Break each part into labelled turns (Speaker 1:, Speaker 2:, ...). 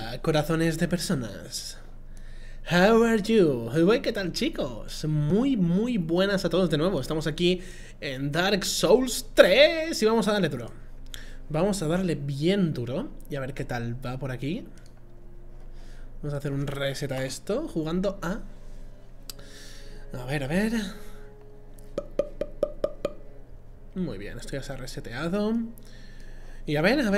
Speaker 1: Hola, corazones de personas. How are you? Uy, ¿qué tal, chicos? Muy buenas a todos de nuevo. Estamos aquí en Dark Souls 3 y vamos a darle duro. Vamos a darle bien duro y a ver qué tal va por aquí. Vamos a hacer un reset a esto jugando a... A ver. Muy bien, esto ya se ha reseteado. Y a ver,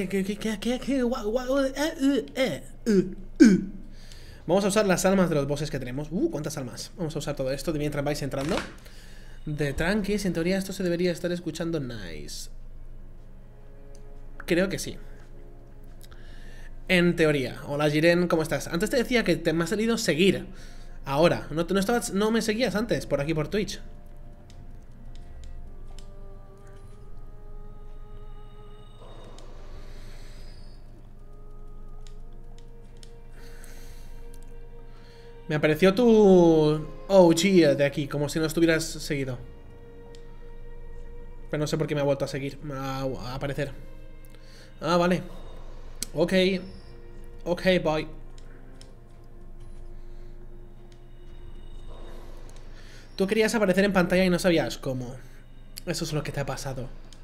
Speaker 1: Vamos a usar las almas de los bosses que tenemos. ¿Cuántas almas? Vamos a usar todo esto de mientras vais entrando. De tranquis, en teoría esto se debería estar escuchando nice. Creo que sí. En teoría. Hola Jiren, ¿cómo estás? Antes te decía que me ha salido seguir. Ahora, no me seguías antes por aquí por Twitch. Me apareció tu OG de aquí, como si no estuvieras seguido. Pero no sé por qué me ha vuelto a seguir, a aparecer. Ah, vale. Ok, boy. Tú querías aparecer en pantalla y no sabías cómo. Eso es lo que te ha pasado.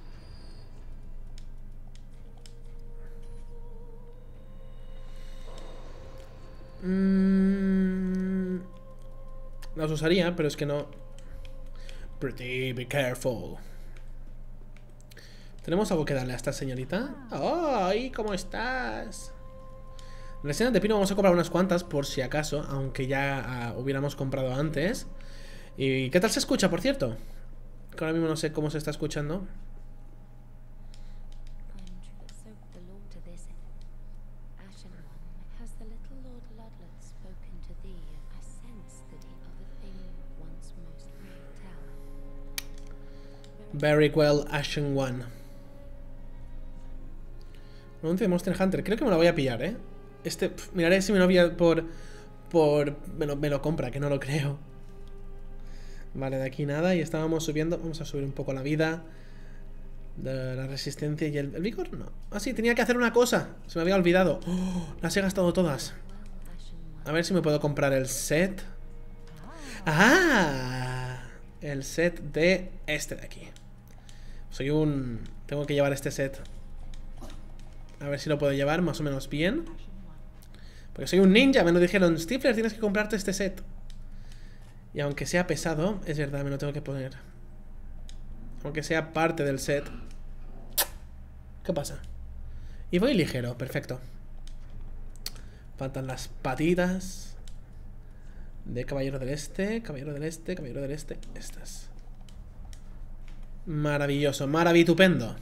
Speaker 1: Las usaría, pero es que no. Pretty be careful. ¿Tenemos algo que darle a esta señorita? ¡Ay! ¿Cómo estás? Resinas de pino vamos a comprar unas cuantas por si acaso, aunque ya hubiéramos comprado antes. ¿Y qué tal se escucha, por cierto? Que ahora mismo no sé cómo se está escuchando. Very well, Ashen One. Anuncio de Monster Hunter. Creo que me lo voy a pillar, ¿eh? Miraré si mi novia me lo compra, que no lo creo. Vale, de aquí nada. Y estábamos subiendo. Vamos a subir un poco la vida. De la resistencia y el vigor, no. Ah, sí, tenía que hacer una cosa. Se me había olvidado. Las he gastado todas. A ver si me puedo comprar el set. ¡Ah! El set de este de aquí. Tengo que llevar este set. A ver si lo puedo llevar más o menos bien. Porque soy un ninja, me lo dijeron. Stifler, tienes que comprarte este set. Y aunque sea pesado, es verdad, me lo tengo que poner. Aunque sea parte del set. ¿Qué pasa? Y voy ligero, perfecto. Faltan las patitas de Caballero del Este, Caballero del Este, Caballero del Este. Estas. Maravilloso, maravitupendo.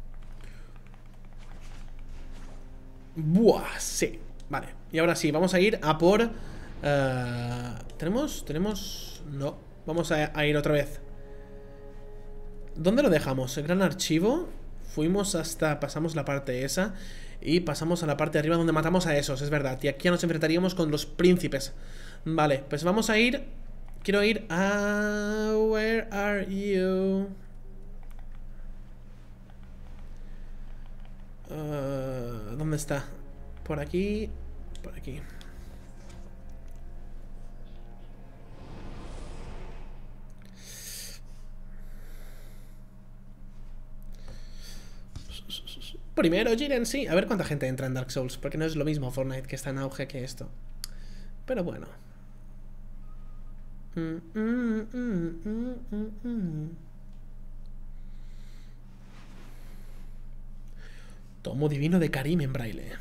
Speaker 1: Buah, sí. Vale, y ahora sí, vamos a ir a por... ¿Tenemos? No, vamos a ir otra vez. ¿Dónde lo dejamos? El gran archivo. Fuimos hasta... Pasamos la parte esa. Y pasamos a la parte de arriba donde matamos a esos, es verdad. Y aquí ya nos enfrentaríamos con los príncipes. Vale, pues vamos a ir... Quiero ir a... Where are you? ¿Dónde está? Por aquí. Por aquí. Primero, Jiren, sí. A ver cuánta gente entra en Dark Souls. Porque no es lo mismo Fortnite, que está en auge, que esto. Pero bueno. Tomo divino de Karim en braille.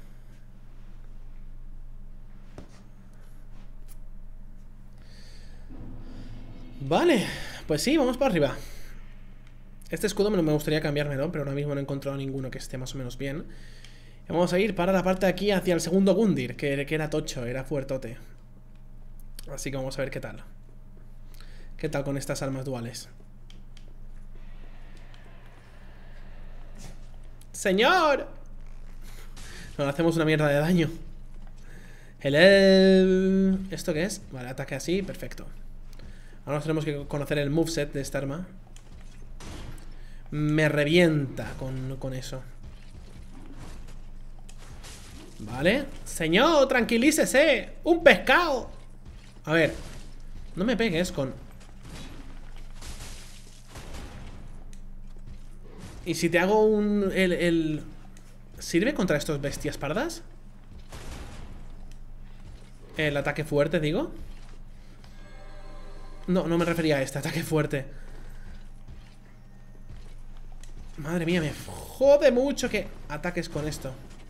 Speaker 1: Vale, pues sí, vamos para arriba. Este escudo me gustaría cambiármelo, pero ahora mismo no he encontrado ninguno que esté más o menos bien. Y vamos a ir para la parte de aquí hacia el segundo Gundyr, que era tocho, era fuertote. Así que vamos a ver qué tal. ¿Qué tal con estas almas duales? ¡Señor! Nos hacemos una mierda de daño. Hello. ¿Esto qué es? Vale, ataque así, perfecto. Ahora tenemos que conocer el moveset de esta arma. Me revienta con eso. Vale. Señor, tranquilícese. ¡Un pescado! A ver. No me pegues con... ¿Y si te hago un... ¿Sirve contra estos bestias pardas? El ataque fuerte, digo. No, no me refería a este ataque fuerte. Madre mía, me jode mucho que ataques con esto.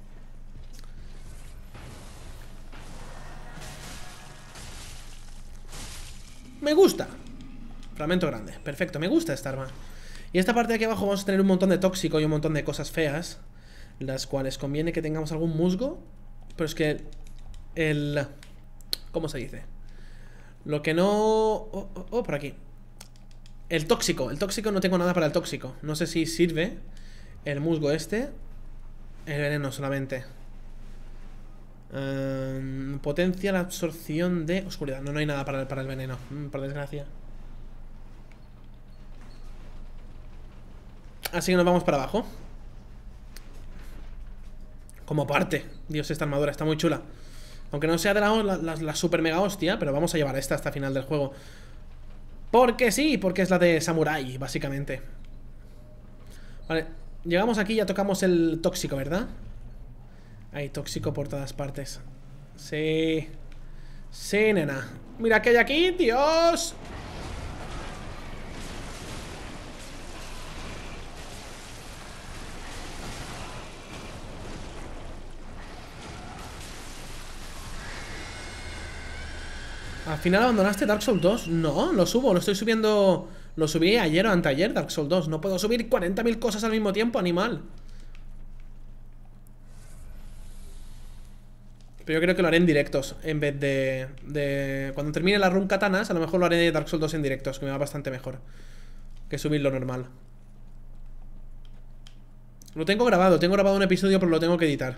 Speaker 1: Me gusta. Fragmento grande, perfecto, me gusta esta arma. Y esta parte de aquí abajo vamos a tener un montón de tóxico y un montón de cosas feas, las cuales conviene que tengamos algún musgo. Pero es que el... ¿Cómo se dice? Lo que no... por aquí. El tóxico no tengo nada para el tóxico. No sé si sirve el musgo este. El veneno solamente. Potencia la absorción de oscuridad. No, no hay nada para el veneno, por desgracia. Así que nos vamos para abajo. Como parte. Dios, esta armadura está muy chula. Aunque no sea de la super mega hostia, pero vamos a llevar esta hasta el final del juego. Porque sí, porque es la de Samurai, básicamente. Vale, llegamos aquí y ya tocamos el tóxico, ¿verdad? Hay tóxico por todas partes. Sí. Sí, nena. Mira que hay aquí, Dios. ¿Al final abandonaste Dark Souls 2? No, lo subo, lo estoy subiendo. Lo subí ayer o anteayer, Dark Souls 2. No puedo subir 40.000 cosas al mismo tiempo, animal. Pero yo creo que lo haré en directos. En vez de cuando termine la run katanas, a lo mejor lo haré de Dark Souls 2 en directos, que me va bastante mejor que subirlo normal. Lo tengo grabado un episodio, pero lo tengo que editar.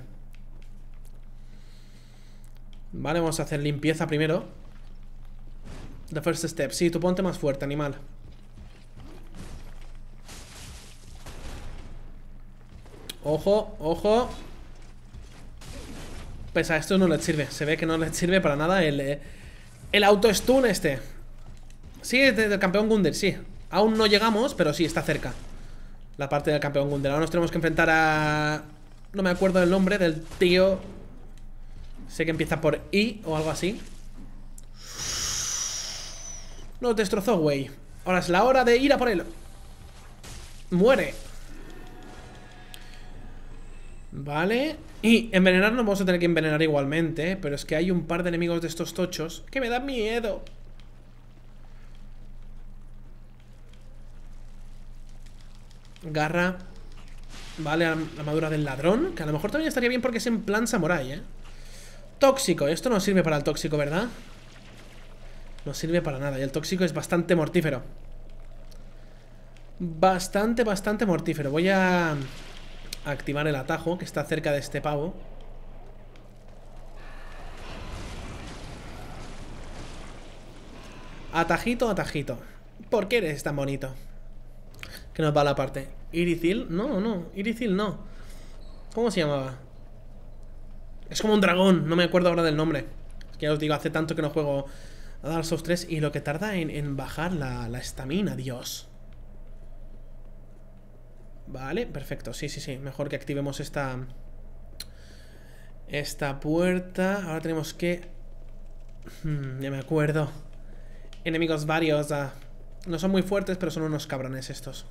Speaker 1: Vale, vamos a hacer limpieza primero. The first step. Sí, tú ponte más fuerte, animal. Ojo, ojo. Pues a esto no les sirve. Se ve que no les sirve para nada el auto-stun este. Sí, es del campeón Gunder, sí. Aún no llegamos, pero sí, está cerca. La parte del campeón Gunder. Ahora nos tenemos que enfrentar a... No me acuerdo del nombre del tío. Sé que empieza por I o algo así. Nos destrozó, güey. Ahora es la hora de ir a por él. Muere. Vale. Y envenenarnos vamos a tener que envenenar igualmente. Pero es que hay un par de enemigos de estos tochos que me dan miedo. Garra. Vale, armadura del ladrón, que a lo mejor también estaría bien porque es en plan samurai, ¿eh? Tóxico, esto no sirve para el tóxico, ¿verdad? No sirve para nada, y el tóxico es bastante mortífero. Bastante mortífero. Voy a activar el atajo, que está cerca de este pavo. Atajito, atajito. ¿Por qué eres tan bonito? Que nos va la parte. Irithil, no, Irithil no. ¿Cómo se llamaba? Es como un dragón, no me acuerdo ahora del nombre. Es que ya os digo, hace tanto que no juego a Dark Souls 3. Y lo que tarda en bajar la estamina, Dios. Vale, perfecto, sí, mejor que activemos esta puerta. Ahora tenemos que... ya me acuerdo. Enemigos varios. No son muy fuertes, pero son unos cabrones estos.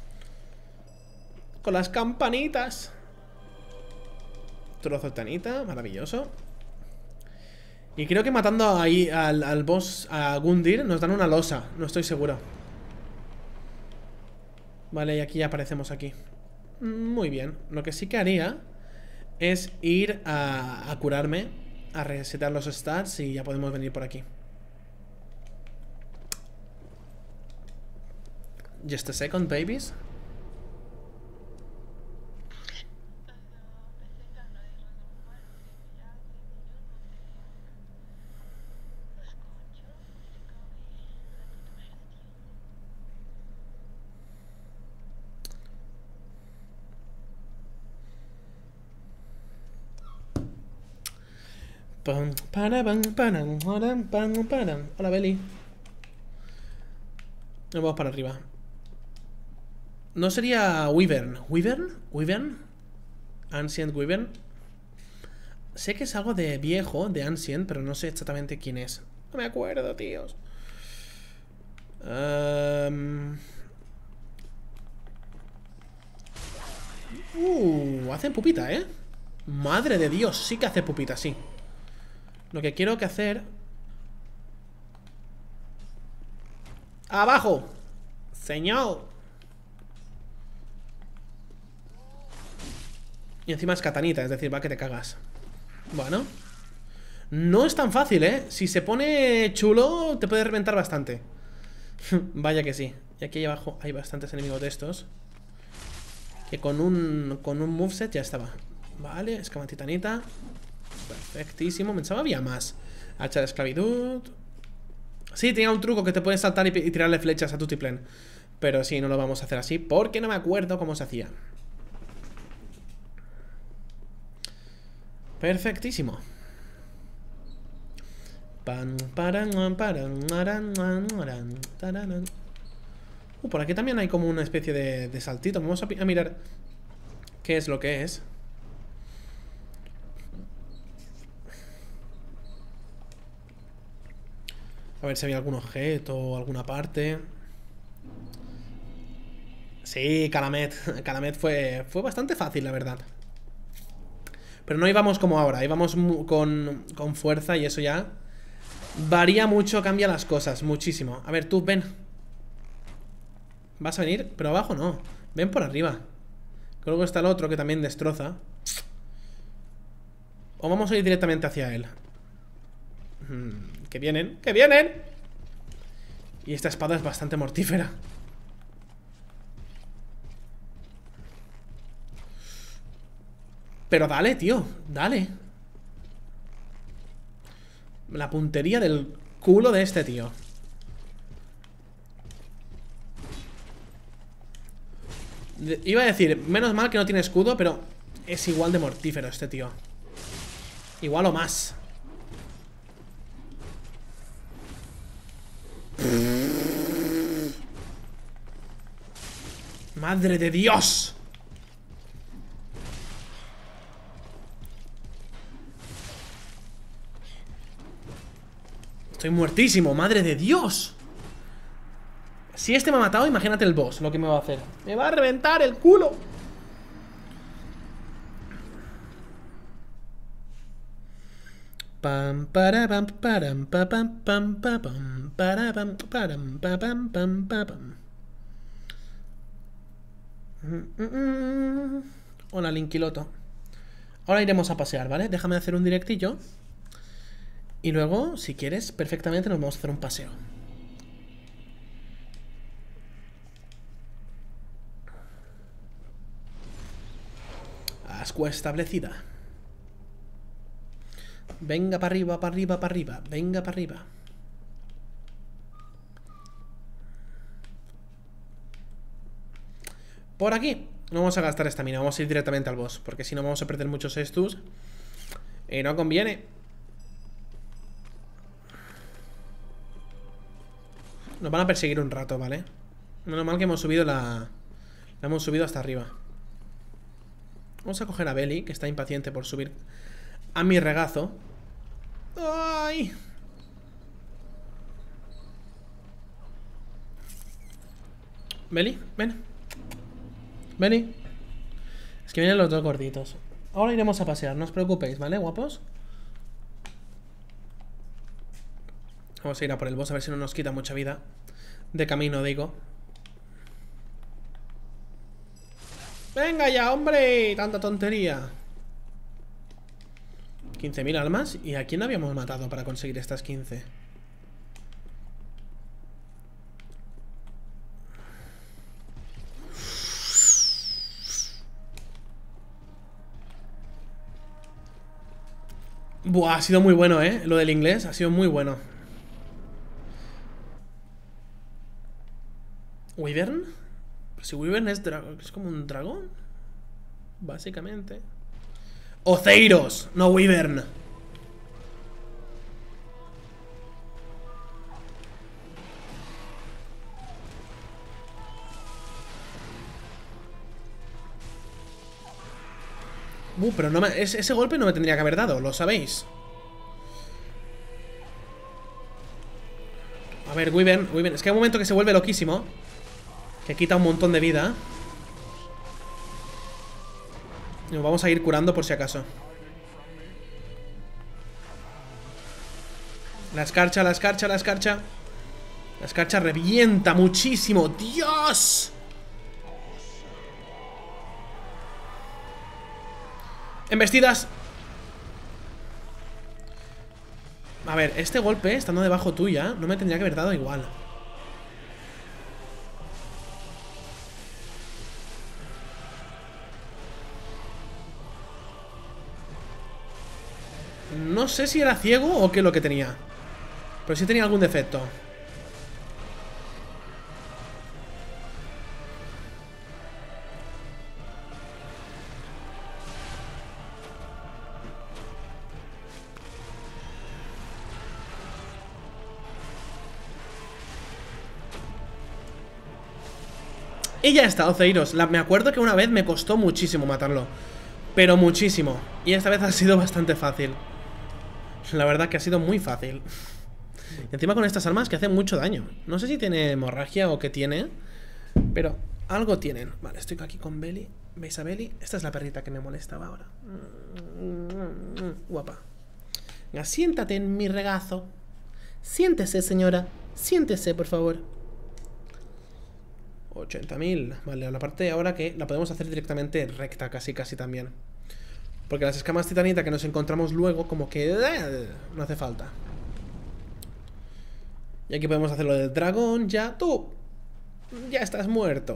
Speaker 1: Con las campanitas. Trozo de tanita, maravilloso. Y creo que matando ahí al boss, a Gundir, nos dan una losa. No estoy seguro. Vale, y aquí ya aparecemos aquí. Muy bien. Lo que sí que haría es ir a curarme, a resetar los stats y ya podemos venir por aquí. Just a second, babies. Hola, Beli. Nos vamos para arriba. ¿No sería Wyvern? ¿Wyvern? Ancient Wyvern. Sé que es algo de viejo, de Ancient, pero no sé exactamente quién es. No me acuerdo, tíos. Hace pupita, ¿eh? Madre de Dios, sí que hace pupita, sí. Lo que quiero que hacer... ¡Abajo! ¡Señor! Y encima es katanita, es decir, va que te cagas. Bueno. No es tan fácil, ¿eh? Si se pone chulo, te puede reventar bastante. Vaya que sí. Y aquí abajo hay bastantes enemigos de estos. Que con un moveset ya estaba. Vale, escama titanita. Perfectísimo. Pensaba había más. Hacha de esclavitud. Sí, tenía un truco que te puedes saltar y tirarle flechas a tu Tutiplen. Pero sí, no lo vamos a hacer así porque no me acuerdo cómo se hacía. Perfectísimo. Por aquí también hay como una especie de saltito. Vamos a mirar qué es lo que es. A ver si había algún objeto o alguna parte. Sí, Calamet. Calamet fue bastante fácil, la verdad. Pero no íbamos como ahora. Íbamos con fuerza y eso ya varía mucho, cambia las cosas. Muchísimo. A ver, tú, ven. ¿Vas a venir? Pero abajo no. Ven por arriba. Luego está el otro que también destroza. O vamos a ir directamente hacia él. ¡Que vienen! ¡Que vienen! Y esta espada es bastante mortífera. Pero dale, tío, dale. La puntería del culo de este tío. Iba a decir, menos mal que no tiene escudo, pero es igual de mortífero este tío. Igual o más. ¡Madre de Dios! Estoy muertísimo, madre de Dios. Si este me ha matado, imagínate el boss, lo que me va a hacer. Me va a reventar el culo. Pam para pam param pam pam pam para pam param pam pam pam. Hola, Linkiloto. Ahora iremos a pasear, ¿vale? Déjame hacer un directillo. Y luego, si quieres, perfectamente nos vamos a hacer un paseo. Ascua establecida. Venga para arriba, para arriba, para arriba. Venga para arriba. Por aquí. No vamos a gastar estamina, vamos a ir directamente al boss. Porque si no vamos a perder muchos estus. Y no conviene. Nos van a perseguir un rato, ¿vale? Menos mal que hemos subido la hemos subido hasta arriba. Vamos a coger a Beli, que está impaciente por subir a mi regazo. ¡Ay! Beli, ven. Beli. Es que vienen los dos gorditos. Ahora iremos a pasear, no os preocupéis, ¿vale, guapos? Vamos a ir a por el boss a ver si no nos quita mucha vida. De camino, digo. ¡Venga ya, hombre! ¡Tanta tontería! 15.000 almas. ¿Y a quién habíamos matado para conseguir estas 15? Buah, ha sido muy bueno, ¿eh? Lo del inglés ha sido muy bueno. ¿Wyvern? Si Wyvern es como un dragón. Básicamente. ¡Oceiros! No Wyvern. Pero no ese golpe no me tendría que haber dado, lo sabéis. A ver, Wyvern. Es que hay un momento que se vuelve loquísimo, que quita un montón de vida. Y nos vamos a ir curando por si acaso. La escarcha, la escarcha, la escarcha. La escarcha revienta muchísimo. ¡Dios! Embestidas. A ver, este golpe, estando debajo tuya, no me tendría que haber dado igual. No sé si era ciego o qué es lo que tenía, pero sí tenía algún defecto. Y ya está, Oceiros. Me acuerdo que una vez me costó muchísimo matarlo, pero muchísimo. Y esta vez ha sido bastante fácil. La verdad que ha sido muy fácil. Y encima con estas armas que hacen mucho daño. No sé si tiene hemorragia o qué tiene, pero algo tienen. Vale, estoy aquí con Belly. ¿Veis a Belly? Esta es la perrita que me molestaba ahora. Guapa. Venga, siéntate en mi regazo. Siéntese, señora. Siéntese, por favor. 80.000. Vale, la parte ahora que la podemos hacer directamente recta, casi también. Porque las escamas titanita que nos encontramos luego, como que no hace falta. Y aquí podemos hacer lo del dragón. Ya, tú ya estás muerto.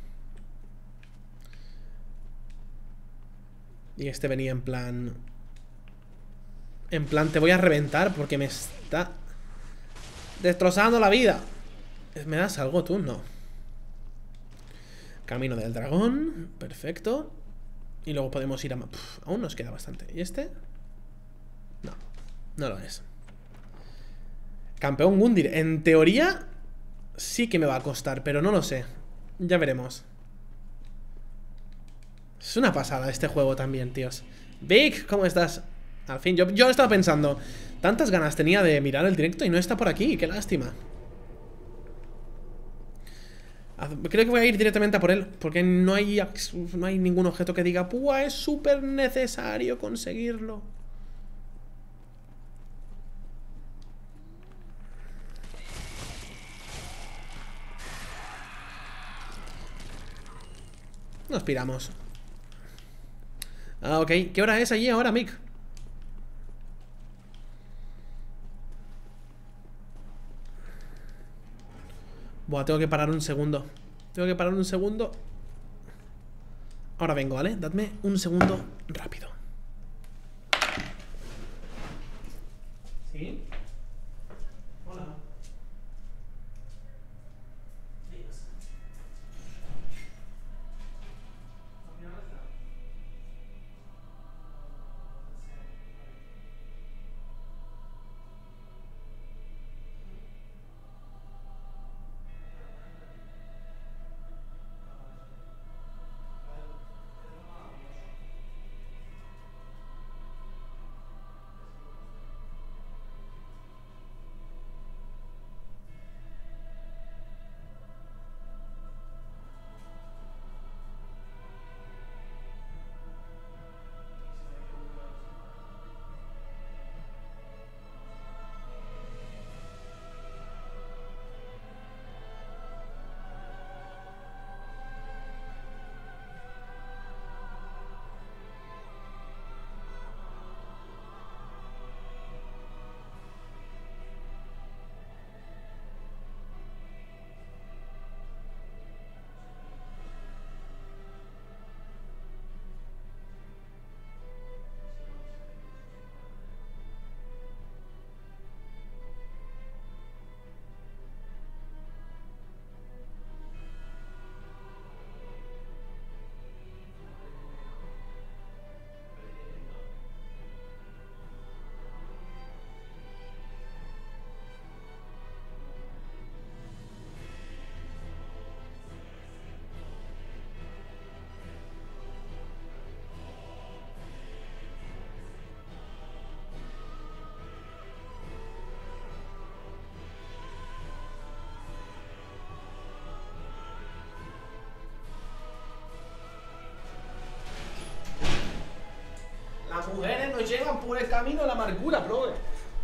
Speaker 1: Y este venía en plan... En plan, te voy a reventar porque me está destrozando la vida. ¿Me das algo tú? No. Camino del dragón. Perfecto. Y luego podemos ir a... aún nos queda bastante. ¿Y este? No, no lo es. Campeón Gundyr. En teoría sí que me va a costar, pero no lo sé. Ya veremos. Es una pasada este juego también, tíos. Vic, ¿cómo estás? Al fin, yo estaba pensando, tantas ganas tenía de mirar el directo y no está por aquí, qué lástima. Creo que voy a ir directamente a por él, porque no hay ningún objeto que diga, ¡pua! Es súper necesario conseguirlo. Nos piramos. Ah, ok. ¿Qué hora es allí ahora, Mick? Buah, tengo que parar un segundo. Tengo que parar un segundo. Ahora vengo, ¿vale? Dadme un segundo rápido. ¿Sí? Hola. Las mujeres nos llevan por el camino de la amargura, brother.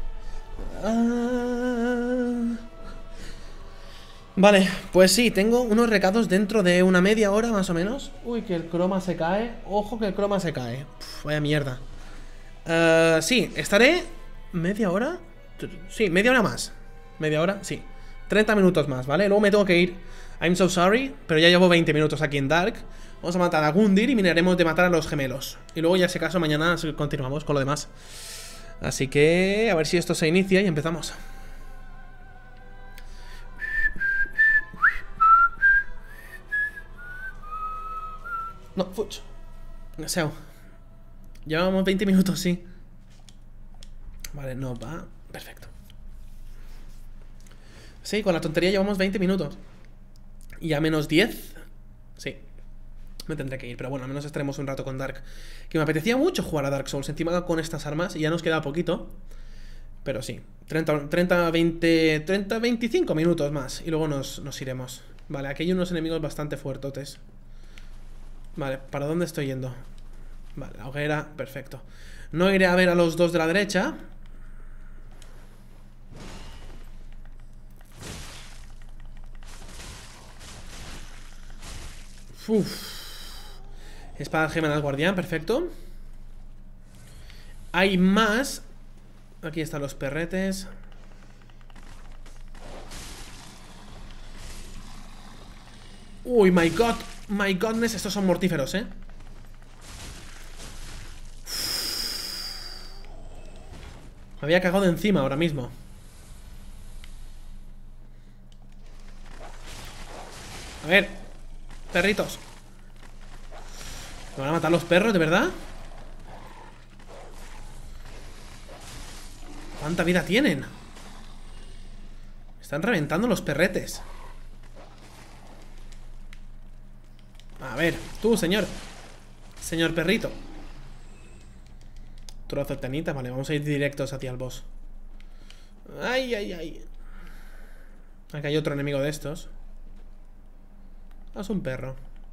Speaker 1: Vale, pues sí, tengo unos recados dentro de una media hora más o menos. Uy, que el croma se cae. Ojo que el croma se cae. Vaya mierda. Sí, estaré media hora. Sí, media hora más. Media hora, sí. 30 minutos más, ¿vale? Luego me tengo que ir. I'm so sorry, pero ya llevo 20 minutos aquí en Dark. Vamos a matar a Gundyr y miraremos de matar a los gemelos. Y luego ya si acaso mañana continuamos con lo demás. Así que a ver si esto se inicia y empezamos. No, fuch. Deseo. Llevamos 20 minutos, sí. Vale, no va. Perfecto. Sí, con la tontería llevamos 20 minutos. Y a menos 10. Sí. Me tendré que ir, pero bueno, al menos estaremos un rato con Dark. Que me apetecía mucho jugar a Dark Souls. Encima con estas armas. Y ya nos queda poquito. Pero sí. 25 minutos más. Y luego nos iremos. Vale, aquí hay unos enemigos bastante fuertotes. Vale, ¿para dónde estoy yendo? Vale, la hoguera, perfecto. No iré a ver a los dos de la derecha. Uff. Espada gemelas guardián, perfecto. Hay más. Aquí están los perretes. Uy, my god. My godness, estos son mortíferos, Me había cagado encima ahora mismo. A ver, perritos. ¿Me van a matar los perros, de verdad? ¿Cuánta vida tienen? Están reventando los perretes. A ver, tú, señor. Señor perrito. Trozo de tenita, vale, vamos a ir directos hacia el boss. Ay, ay, ay. Aquí hay otro enemigo de estos. Es un perro.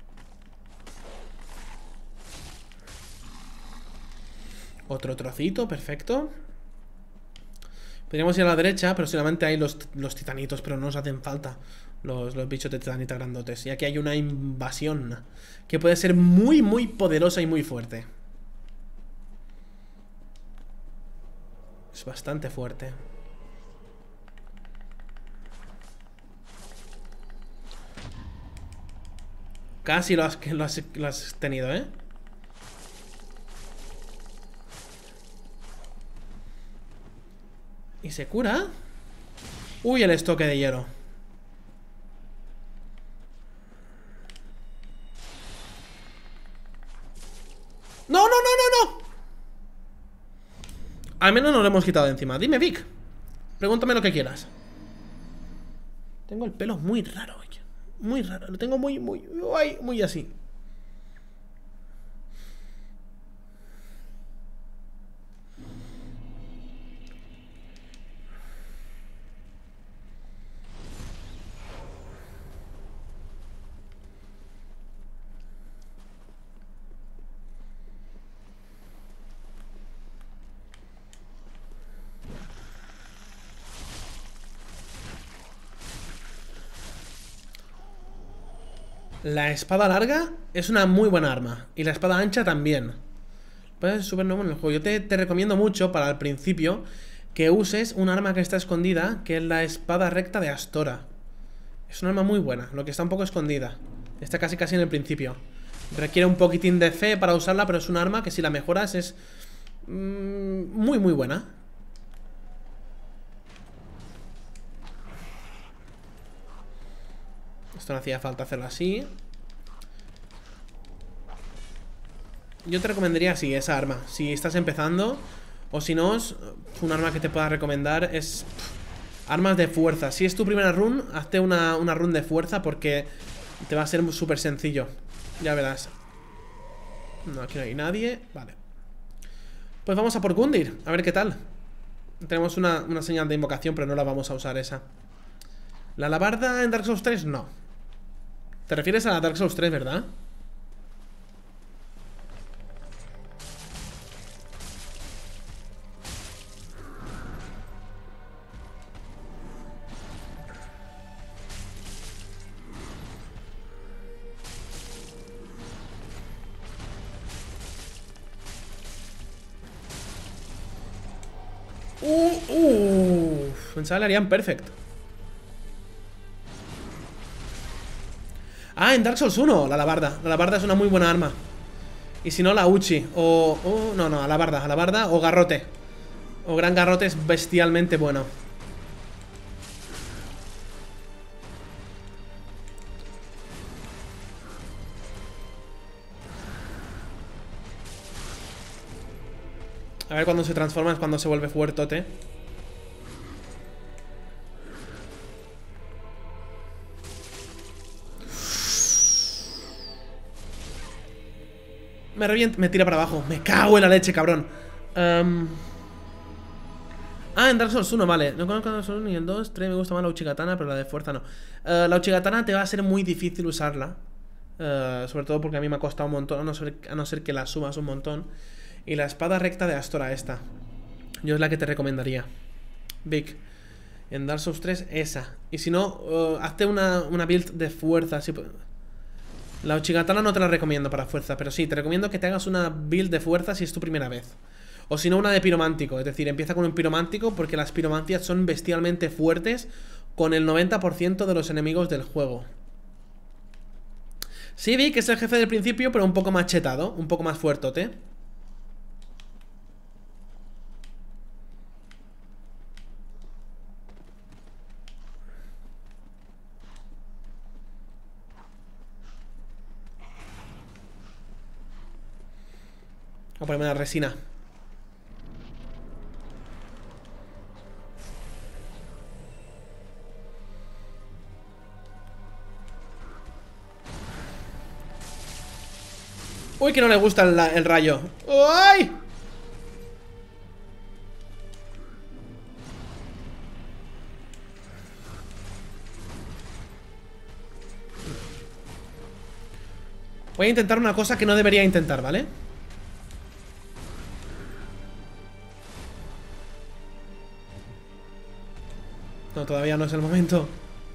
Speaker 1: Otro trocito, perfecto. Podríamos ir a la derecha, pero solamente hay los titanitos, pero no nos hacen falta los bichos de titanita grandotes. Y aquí hay una invasión que puede ser muy, muy poderosa y muy fuerte. Es bastante fuerte. Casi lo has tenido, ¿eh? ¿Y se cura? Uy, el estoque de hielo. ¡No, no, no, no, no! Al menos nos lo hemos quitado de encima. Dime, Vic. Pregúntame lo que quieras. Tengo el pelo muy raro. Muy raro. Lo tengo muy así. La espada larga es una muy buena arma. Y la espada ancha también. Puede ser súper nuevo en el juego. Yo te recomiendo mucho para el principio que uses un arma que está escondida, que es la espada recta de Astora. Es un arma muy buena, lo que está un poco escondida. Está casi en el principio. Requiere un poquitín de fe para usarla, pero es un arma que si la mejoras es muy buena. Esto no hacía falta hacerlo así. Yo te recomendaría así, esa arma. Si estás empezando. O si no, un arma que te pueda recomendar es armas de fuerza. Si es tu primera run, hazte una run de fuerza, porque te va a ser súper sencillo. Ya verás. No, aquí no hay nadie. Vale. Pues vamos a por Gundyr, a ver qué tal. Tenemos una señal de invocación, pero no la vamos a usar esa. ¿La alabarda en Dark Souls 3? No. Te refieres a la Dark Souls 3, ¿verdad? Pensaba que le harían perfect. Ah, en Dark Souls 1, la alabarda. La alabarda es una muy buena arma. Y si no, la Uchi. No, alabarda o garrote. O gran garrote es bestialmente bueno. A ver cuando se transforma es cuando se vuelve fuertote. Me revienta, me tira para abajo. Me cago en la leche, cabrón. En Dark Souls 1, vale. No conozco Dark Souls ni el 2, 3 me gusta más la Uchigatana, pero la de fuerza no. La Uchigatana te va a ser muy difícil usarla. Sobre todo porque a mí me ha costado un montón, a no ser que la subas un montón. Y la espada recta de Astora esta. Yo es la que te recomendaría. Vic. En Dark Souls 3, esa. Y si no, hazte una build de fuerza. Así. La Uchigatana no te la recomiendo para fuerza, pero sí, te recomiendo que te hagas una build de fuerza si es tu primera vez. O si no, una de piromántico. Es decir, empieza con un piromántico porque las piromancias son bestialmente fuertes con el 90% de los enemigos del juego. Sí, vi que es el jefe del principio, pero un poco más chetado, un poco más fuertote. Voy a ponerme la resina. Uy, que no le gusta el rayo. ¡Ay! Voy a intentar una cosa que no debería intentar, ¿vale? No, todavía no es el momento.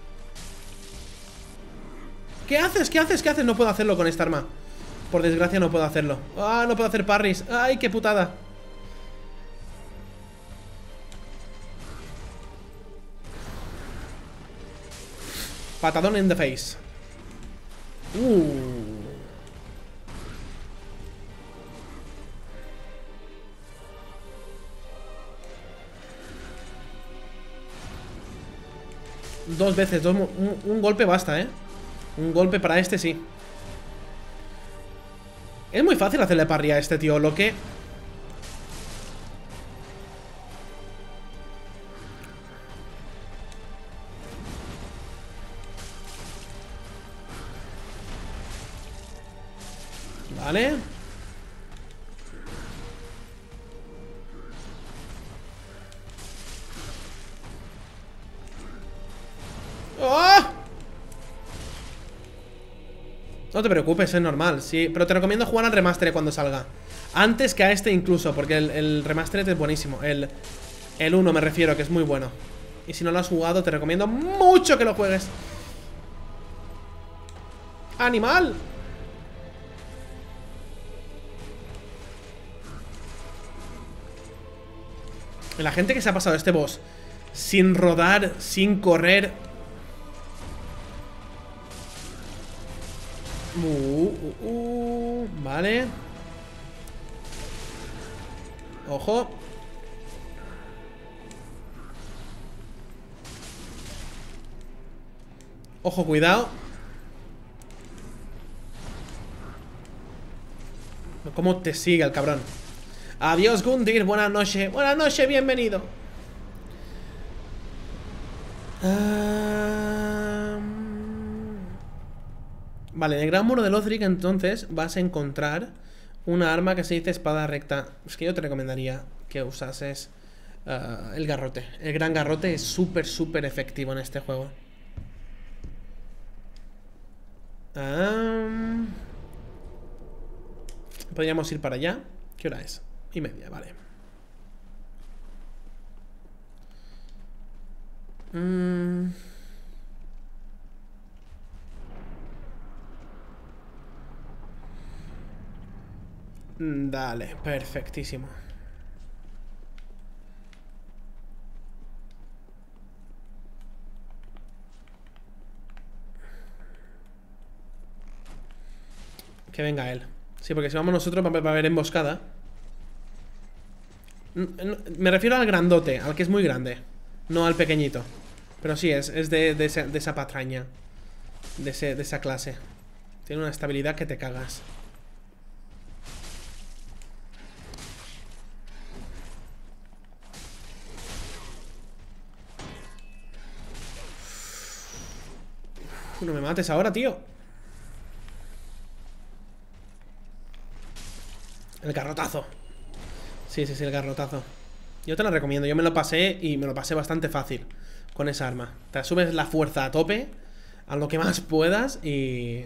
Speaker 1: ¿Qué haces? ¿Qué haces? ¿Qué haces? No puedo hacerlo con esta arma. Por desgracia no puedo hacerlo. Ah, no puedo hacer parries. Ay, qué putada. Patadón in the face. Dos veces, un golpe basta, ¿eh? Un golpe para este, sí. Es muy fácil hacerle parry a este tío, lo que... Vale. ¡Oh! No te preocupes, es normal, sí. Pero te recomiendo jugar al remaster cuando salga. Antes que a este incluso, porque el remaster es buenísimo. El 1 me refiero, que es muy bueno. Y si no lo has jugado, te recomiendo mucho que lo juegues. ¡Animal! La gente que se ha pasado este boss sin rodar, sin correr. Vale. Ojo. Ojo, cuidado. ¿Cómo te sigue el cabrón? Adiós, Gundir, buenas noches. Buenas noches, bienvenido. Vale, en el Gran Muro de Lothric entonces vas a encontrar una arma que se dice espada recta. Es que yo te recomendaría que usases el garrote. El gran garrote es súper, súper efectivo en este juego. Podríamos ir para allá. ¿Qué hora es? 1:30, vale. Dale, perfectísimo. Que venga él. Sí, porque si vamos nosotros va a haber emboscada. Me refiero al grandote, al que es muy grande. No al pequeñito. Pero sí, es de esa patraña. De esa clase. Tiene una estabilidad que te cagas. No me mates ahora, tío. El garrotazo. Sí, sí, sí, el garrotazo. Yo te lo recomiendo, yo me lo pasé y me lo pasé bastante fácil con esa arma. Te subes la fuerza a tope, a lo que más puedas y...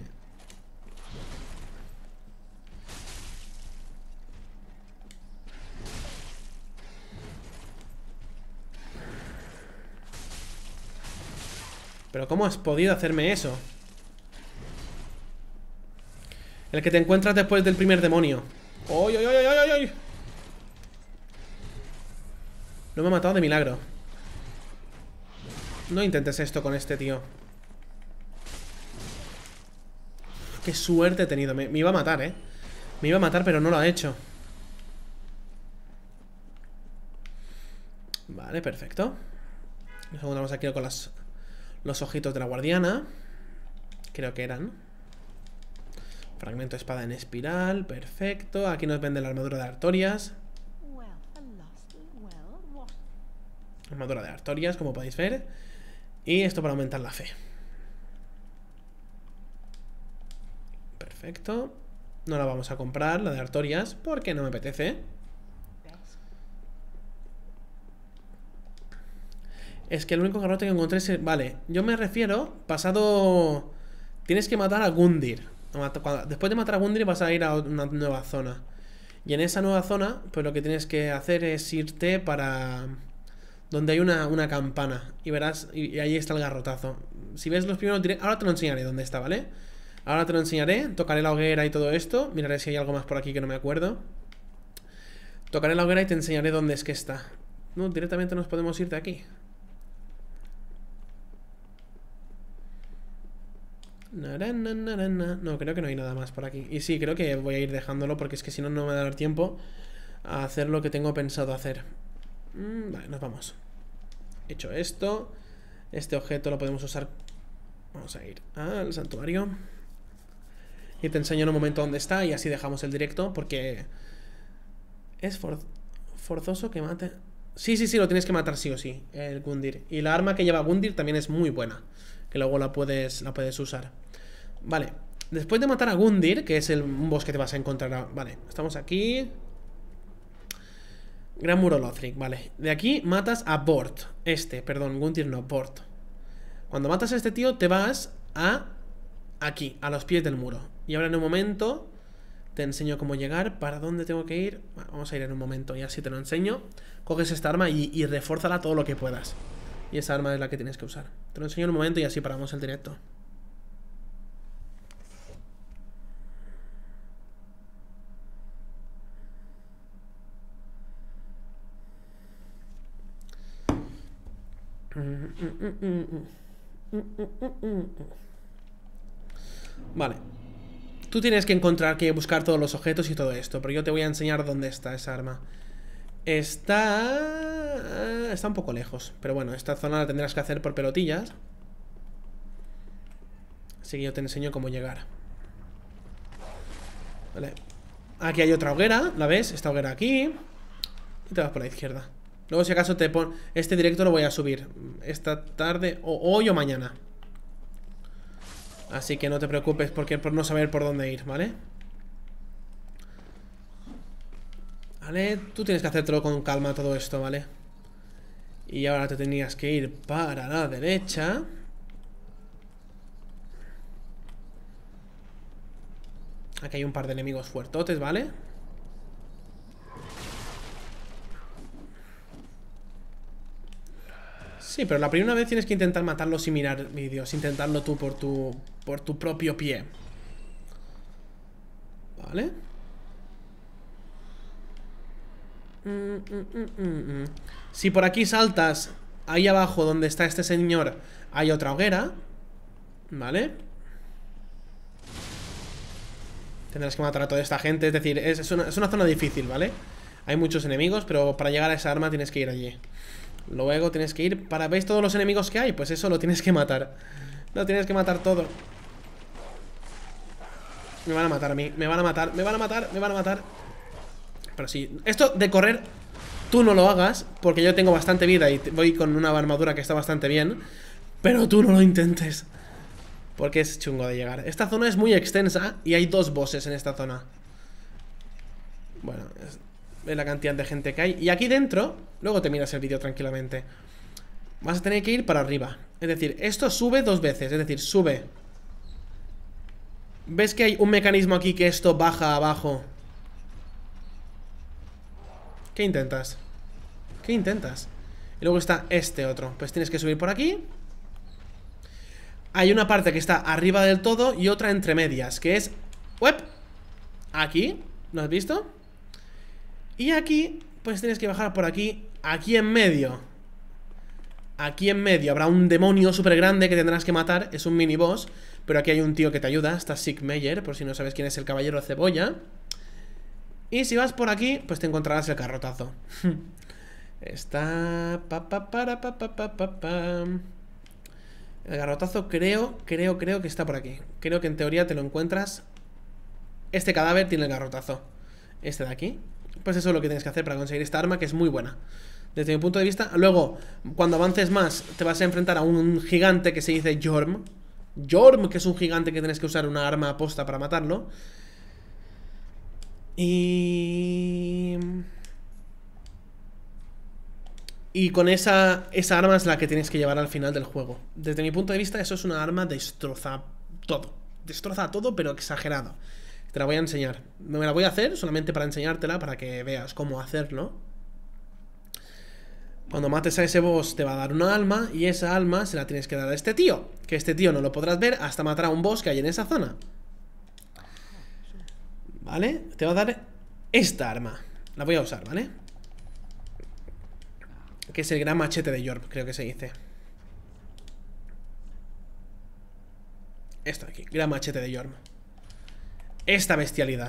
Speaker 1: Pero ¿cómo has podido hacerme eso? El que te encuentras después del primer demonio. ¡Ay, ay, ay, ay, ay! No me ha matado de milagro. No intentes esto con este tío. Qué suerte he tenido. Me iba a matar, ¿eh? Me iba a matar, pero no lo ha hecho. Vale, perfecto. Nos encontramos aquí con los ojitos de la guardiana. Creo que eran. Fragmento de espada en espiral. Perfecto. Aquí nos vende la armadura de Artorias. Armadura de Artorias, como podéis ver. Y esto para aumentar la fe. Perfecto. No la vamos a comprar, la de Artorias, porque no me apetece. Es que el único garrote que encontré es... Vale, yo me refiero... Pasado... Tienes que matar a Gundyr. Después de matar a Gundyr vas a ir a una nueva zona. Y en esa nueva zona, pues lo que tienes que hacer es irte para... Donde hay una campana. Y verás... Y ahí está el garrotazo. Si ves los primeros... Ahora te lo enseñaré dónde está, ¿vale? Ahora te lo enseñaré. Tocaré la hoguera y todo esto. Miraré si hay algo más por aquí que no me acuerdo. Tocaré la hoguera y te enseñaré dónde es que está. No, directamente nos podemos ir de aquí. No, creo que no hay nada más por aquí. Y sí, creo que voy a ir dejándolo porque es que si no, no me va a dar tiempo a hacer lo que tengo pensado hacer. Vale, nos vamos. Hecho esto, este objeto lo podemos usar. Vamos a ir al santuario. Y te enseño en un momento dónde está y así dejamos el directo porque... Es forzoso que mate... Sí, sí, sí, lo tienes que matar sí o sí, el Gundyr. Y la arma que lleva Gundyr también es muy buena, que luego la puedes usar. Vale, después de matar a Gundyr, que es un boss que te vas a encontrar... Vale, estamos aquí. Gran Muro Lothric, vale. De aquí matas a Bort. Perdón, Gundyr no, Bort. Cuando matas a este tío te vas a... Aquí, a los pies del muro. Y ahora en un momento te enseño cómo llegar. ¿Para dónde tengo que ir? Bueno, vamos a ir en un momento y así te lo enseño. Coges esta arma y refórzala todo lo que puedas. Y esa arma es la que tienes que usar. Te lo enseño en un momento y así paramos el directo. Vale. Tú tienes que encontrar, que buscar todos los objetos y todo esto. Pero yo te voy a enseñar dónde está esa arma. Está un poco lejos. Pero bueno, esta zona la tendrás que hacer por pelotillas. Así que yo te enseño cómo llegar. Vale. Aquí hay otra hoguera, ¿la ves? Esta hoguera aquí. Y te vas por la izquierda. Luego si acaso te pon... Este directo lo voy a subir esta tarde, o hoy o mañana. Así que no te preocupes por no saber por dónde ir, ¿vale? Vale, tú tienes que hacértelo con calma todo esto, ¿vale? Y ahora te tenías que ir para la derecha. Aquí hay un par de enemigos fuertotes, ¿vale? Sí, pero la primera vez tienes que intentar matarlos sin mirar vídeos. Intentarlo tú por tu propio pie. ¿Vale? Si por aquí saltas, ahí abajo donde está este señor hay otra hoguera, ¿vale? Tendrás que matar a toda esta gente. Es decir, es una zona difícil, ¿vale? Hay muchos enemigos, pero para llegar a esa arma tienes que ir allí. Luego tienes que ir para... ¿Veis todos los enemigos que hay? Pues eso lo tienes que matar. Lo tienes que matar todo. Me van a matar a mí. Me van a matar, me van a matar, me van a matar. Pero sí, esto de correr tú no lo hagas, porque yo tengo bastante vida y voy con una armadura que está bastante bien. Pero tú no lo intentes, porque es chungo de llegar. Esta zona es muy extensa y hay 2 bosses en esta zona. Bueno, ve la cantidad de gente que hay. Y aquí dentro, luego te miras el vídeo tranquilamente, vas a tener que ir para arriba. Es decir, esto sube 2 veces. Es decir, sube. ¿Ves que hay un mecanismo aquí que esto baja abajo? ¿Qué intentas? ¿Qué intentas? Y luego está este otro. Pues tienes que subir por aquí. Hay una parte que está arriba del todo y otra entre medias, que es... ¡Uep! Aquí, ¿lo has visto? Y aquí, pues tienes que bajar por aquí. Aquí en medio. Aquí en medio habrá un demonio súper grande que tendrás que matar. Es un mini boss. Pero aquí hay un tío que te ayuda. Está Sigmeyer, por si no sabes quién es el caballero cebolla. Y si vas por aquí, pues te encontrarás el garrotazo. Está... El garrotazo creo que está por aquí. Creo que en teoría te lo encuentras. Este cadáver tiene el garrotazo. Este de aquí. Pues eso es lo que tienes que hacer para conseguir esta arma, que es muy buena desde mi punto de vista. Luego, cuando avances más, te vas a enfrentar a un gigante que se dice Jorm. Jorm, que es un gigante que tienes que usar una arma aposta para matarlo. Y con esa arma es la que tienes que llevar al final del juego. Desde mi punto de vista, eso es una arma destroza todo. Destroza todo, pero exagerado. Te la voy a enseñar. No me la voy a hacer solamente para enseñártela, para que veas cómo hacerlo. Cuando mates a ese boss te va a dar una alma, y esa alma se la tienes que dar a este tío. Que este tío no lo podrás ver hasta matar a un boss que hay en esa zona. ¿Vale? Te va a dar esta arma. La voy a usar, ¿vale? Que es el gran machete de Jorm, creo que se dice. Esto aquí, gran machete de Jorm. Esta bestialidad.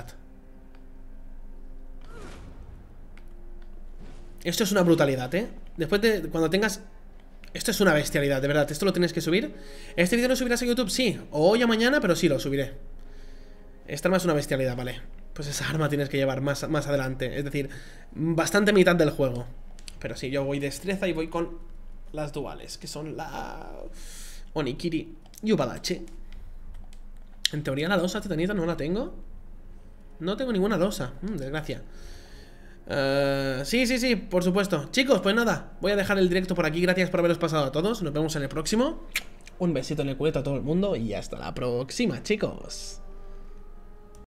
Speaker 1: Esto es una brutalidad, ¿eh? Después de... cuando tengas... Esto es una bestialidad, de verdad. Esto lo tienes que subir. ¿Este vídeo lo subirás a YouTube? Sí. O hoy o mañana, pero sí, lo subiré. Esta arma es una bestialidad, vale. Pues esa arma tienes que llevar más adelante. Es decir, bastante mitad del juego. Pero sí, yo voy destreza y voy con las duales, que son la Onikiri y Ubadache. En teoría la losa titanita no la tengo. No tengo ninguna losa, desgracia. Sí, por supuesto. Chicos, pues nada, voy a dejar el directo por aquí. Gracias por haberos pasado a todos. Nos vemos en el próximo. Un besito en el culete a todo el mundo y hasta la próxima, chicos.